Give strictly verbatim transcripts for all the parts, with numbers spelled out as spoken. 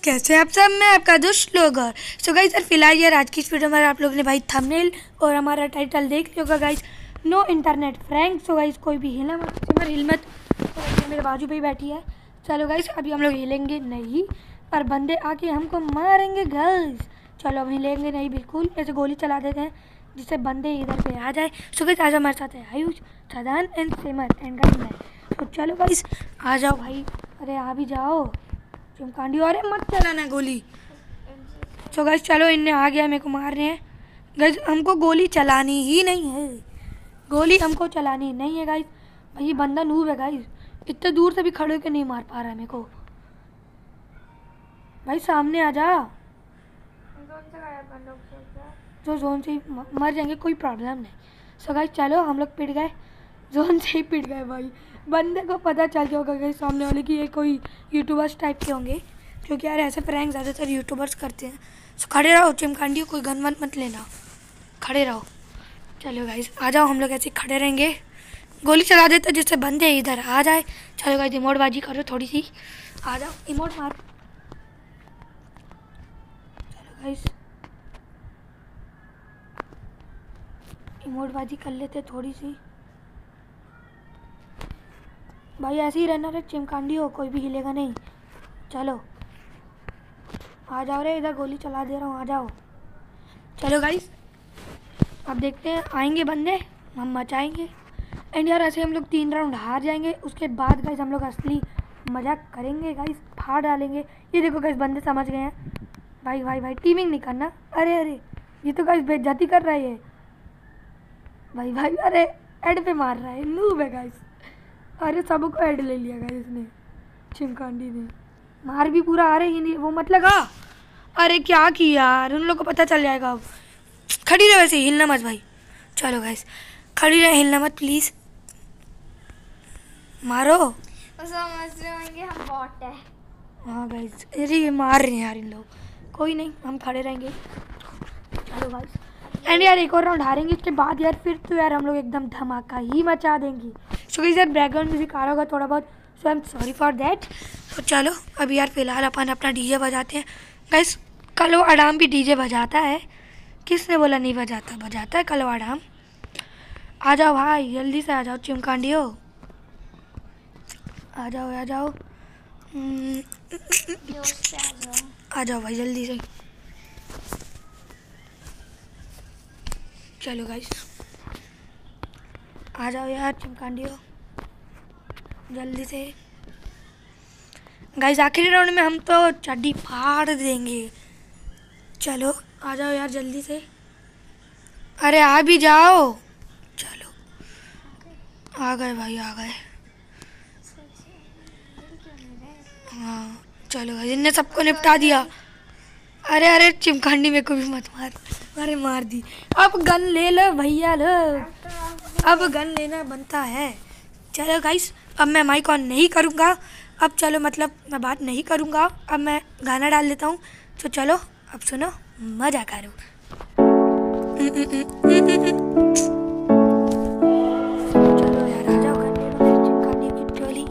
कैसे आप सब, मैं आपका दोस्त श्लोगर। सो गाइस यार फिलहाल यार आज की इस वीडियो में आप लोगों ने भाई थंबनेल और हमारा टाइटल देख लिया होगा guys, no internet prank. So guys कोई भी हिला मत, सिमर हिल मत। तो मेरे बाजू पे ही बैठी है। चलो गाइस अभी हम लोग हिलेंगे नहीं और बंदे आके हमको मारेंगे गाइस। चलो अब हिलेंगे नहीं बिल्कुल, ऐसे गोली चला देते हैं जिससे बंदे इधर पे आ जाए। सो गाइस आज हमारे साथ है Ayush, Sadan and Simar and guys मैं। तो चलो गाइस आ जाओ भाई, अरे आ भी जाओ चिमकांडी, अरे मत चलाना गोली। सो गाइस चलो इनने आ गया, मेरे को मार रहे हैं गाइस। हमको गोली चलानी ही नहीं है, गोली हमको चलानी नहीं है गाइस। भाई ये बंदा नूब है गाइस, इतने दूर से भी खड़े होकर नहीं मार पा रहा है मेरे को। भाई सामने आ जा, जो जोन से मर जाएंगे कोई प्रॉब्लम नहीं। सो गाइस चलो हम लोग पिट गए, जोन से ही पिट गए भाई। बंदे को पता चल गया होगा गाइस सामने वाले कि ये कोई यूट्यूबर्स टाइप के होंगे, क्योंकि यार ऐसे प्रैंक ज़्यादातर यूट्यूबर्स करते हैं। सो खड़े रहो चिमकांडी, कोई गन वन मत लेना, खड़े रहो। चलो गाइस आ जाओ, हम लोग ऐसे खड़े रहेंगे, गोली चला देते जिससे बंदे इधर आ जाए। चलो गाइस इमोटबाजी करो थोड़ी सी, आ जाओ इमोट मार। चलो गाइस इमोटबाजी कर लेते थोड़ी सी भाई, ऐसे ही रहना रे चिमकांडी हो, कोई भी हिलेगा नहीं। चलो आ जाओ रे, इधर गोली चला दे रहा हूँ, आ जाओ। चलो गाइस अब देखते हैं आएंगे बंदे, हम मचाएंगे। एंड यार ऐसे हम लोग तीन राउंड हार जाएंगे, उसके बाद गाइस हम लोग असली मजाक करेंगे गाइस, फाड़ डालेंगे। ये देखो गाइस बंदे समझ गए हैं। भाई भाई भाई टीमिंग नहीं करना। अरे अरे ये तो गाइस बेइज्जती कर रहा है भाई भाई, अरे एड पे मार रहा है, नूब है गाइस। अरे सबको ऐड ले लिया गाइस इसने, चिमकांडी ने मार भी पूरा आ रहे ही नहीं, वो मत लगा। अरे क्या किया यार, उन लोगों को पता चल जाएगा। अब खड़ी रहे, वैसे हिलना मत भाई। चलो गाइस खड़ी रहे, हिलना मत प्लीज, मारो। समझ रहे होंगे हम बॉट है। हाँ गाइस अरे ये मार रहे हैं यार इन लोग, कोई नहीं हम खड़े रहेंगे। चलो गाइस एंड यार एक और राउंड हारेंगे, इसके बाद यार फिर तो यार हम लोग एकदम धमाका ही मचा देंगे। सो गाइस यार बैकग्राउंड म्यूजिक आ रहा होगा थोड़ा बहुत, so I am sorry for that. तो चलो अभी यार फिलहाल अपन अपना डीजे बजाते हैं गाइस। कलो आडाम भी डीजे बजाता है, किसने बोला नहीं बजाता, बजाता है कलो आडाम। आ जाओ भाई जल्दी से आ जाओ चिमकांडी हो, आ जाओ आ जाओ आ जाओ भाई जल्दी से। चलो गाइस आ जाओ यार चिमकांडी हो जल्दी से। गाइस आखिरी राउंड में हम तो चड्डी फाड़ देंगे। चलो आ जाओ यार जल्दी से, अरे आ भी जाओ। चलो आ गए भाई आ गए। हाँ चलो गाइस इनने सबको निपटा दिया। अरे अरे चिमकांडी मेरे को भी मत मार, अरे मार दी। अब गन ले लो भैया लो, अब गन लेना बनता है। चलो गाइस अब मैं माइक ऑन नहीं करूँगा, अब चलो मतलब मैं बात नहीं करूँगा, अब मैं गाना डाल देता हूँ। तो चलो अब सुनो, मजा करो। चलो यार आ जाओ, गन ले लो मेरी चिमकांडी की टोली।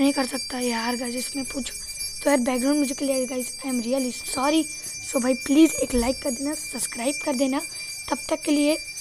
नहीं कर सकता यार गाइस, इसमें पूछ तो यार बैकग्राउंड म्यूजिक के लिए guys I am really sorry. So भाई प्लीज़ एक लाइक कर देना, सब्सक्राइब कर देना। तब तक के लिए